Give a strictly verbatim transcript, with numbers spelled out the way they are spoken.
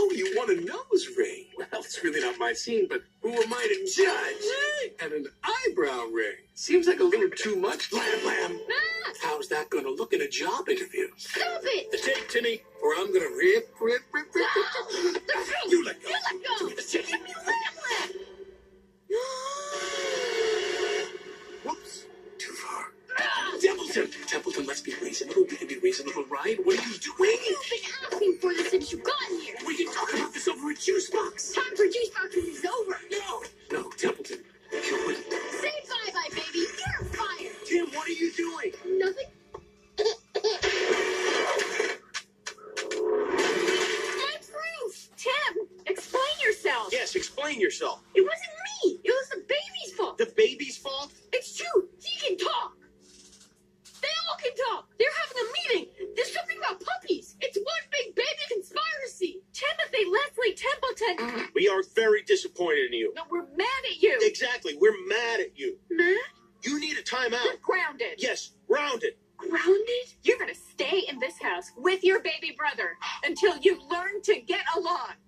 Oh, you want a nose ring? Well, it's really not my scene, but who am I to judge? And an eyebrow ring. Seems like a little too much, Lamb Lamb. Ah! How's that going to look in a job interview? Stop it! The tape, Timmy, or I'm going to rip, rip, rip, rip, No! rip. The ring! You let go. You let go! Give me the tape. Give me Lamb Lamb! Whoops. Too far. Templeton! Templeton, let's be reasonable. We can be reasonable, right? What are you doing? You've been asking for this since you got here. We can talk about this over a juice box. Time for juice boxes is over. No, no, Templeton. You wouldn't. Say bye-bye, baby. You're fired. Tim, what are you doing? Nothing. My proof! Tim, explain yourself. Yes, explain yourself. It wasn't me. It was the baby's fault. The baby's fault? It's true. He can talk. They all can talk. They're having a meeting. There's something about puppies. It's one big baby conspiracy. Timothy Leslie Templeton. We are very disappointed in you. No, we're mad at you. Exactly, we're mad at you. Mad? You need a timeout. You're grounded. Yes, grounded. Grounded? You're gonna stay in this house with your baby brother until you learn to get along.